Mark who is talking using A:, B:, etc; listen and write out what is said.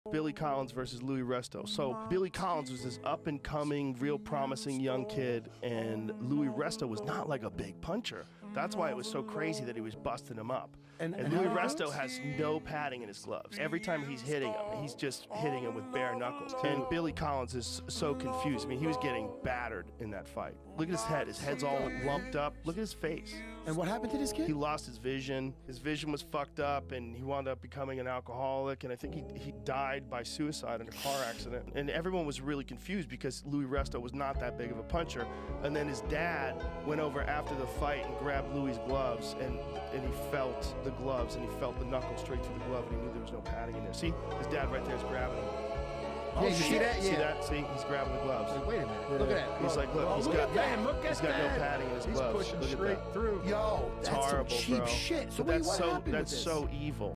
A: Billy Collins versus Luis Resto. So Billy Collins was this up-and-coming, real promising young kid, and Luis Resto was not like a big puncher. That's why it was so crazy that he was busting him up. And Luis Resto has no padding in his gloves. Every time he's hitting him, he's just hitting him with bare knuckles. And Billy Collins is so confused. I mean, he was getting battered in that fight. Look at his head. His head's all lumped up. Look at his face.
B: And what happened to this kid?
A: He lost his vision. His vision was fucked up, and he wound up becoming an alcoholic, and I think he died by suicide in a car accident. And everyone was really confused because Luis Resto was not that big of a puncher. And then his dad went over after the fight and grabbed Luis' gloves, and he felt the gloves, and he felt the knuckle straight through the glove, and he knew there was no padding in there. See, his dad right there is grabbing him.
B: Oh, you see that?
A: See that? See, he's grabbing the gloves.
B: Wait a minute. Look at that.
A: He's like, look, he's got no padding in his gloves.
C: He's pushing straight through.
B: Yo, that's
A: horrible,
B: some cheap
A: bro.
B: shit. So
A: but
B: what happened with this?
A: That's so evil.